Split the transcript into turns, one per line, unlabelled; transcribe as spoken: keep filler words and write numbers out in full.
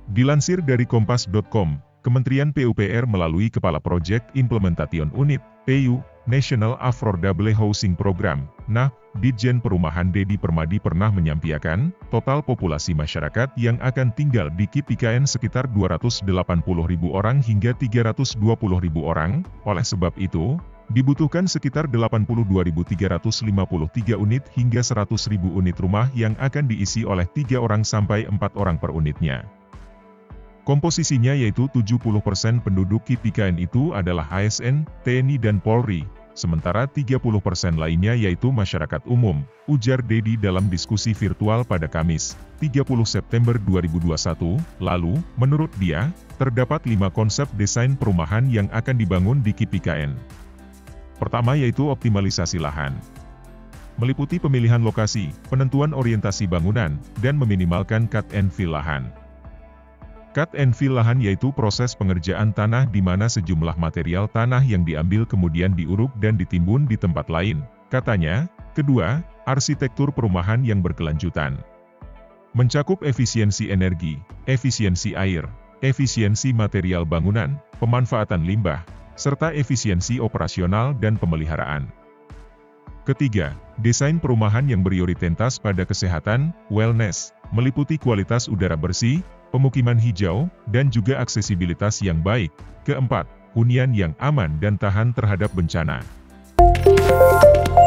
Dilansir dari kompas titik com, Kementerian P U P R melalui Kepala Proyek Implementation Unit, P U, National Affordable Housing Program, N A H, Ditjen Perumahan Dedi Permadi pernah menyampaikan, total populasi masyarakat yang akan tinggal di K I P I K N sekitar dua ratus delapan puluh ribu orang hingga tiga ratus dua puluh ribu orang, oleh sebab itu, dibutuhkan sekitar delapan puluh dua ribu tiga ratus lima puluh tiga unit hingga seratus ribu unit rumah yang akan diisi oleh tiga orang sampai empat orang per unitnya. Komposisinya yaitu tujuh puluh persen penduduk K I P I K N itu adalah A S N, T N I dan Polri, sementara tiga puluh persen lainnya yaitu masyarakat umum, ujar Dedi dalam diskusi virtual pada Kamis, tiga puluh September dua ribu dua puluh satu, lalu, menurut dia, terdapat lima konsep desain perumahan yang akan dibangun di K I P I K N. Pertama yaitu optimalisasi lahan. Meliputi pemilihan lokasi, penentuan orientasi bangunan, dan meminimalkan cut and fill lahan. Cut and fill lahan yaitu proses pengerjaan tanah di mana sejumlah material tanah yang diambil kemudian diuruk dan ditimbun di tempat lain, katanya. Kedua, arsitektur perumahan yang berkelanjutan. Mencakup efisiensi energi, efisiensi air, efisiensi material bangunan, pemanfaatan limbah, serta efisiensi operasional dan pemeliharaan. Ketiga, desain perumahan yang berorientasi pada kesehatan, wellness, meliputi kualitas udara bersih, pemukiman hijau, dan juga aksesibilitas yang baik. Keempat, hunian yang aman dan tahan terhadap bencana.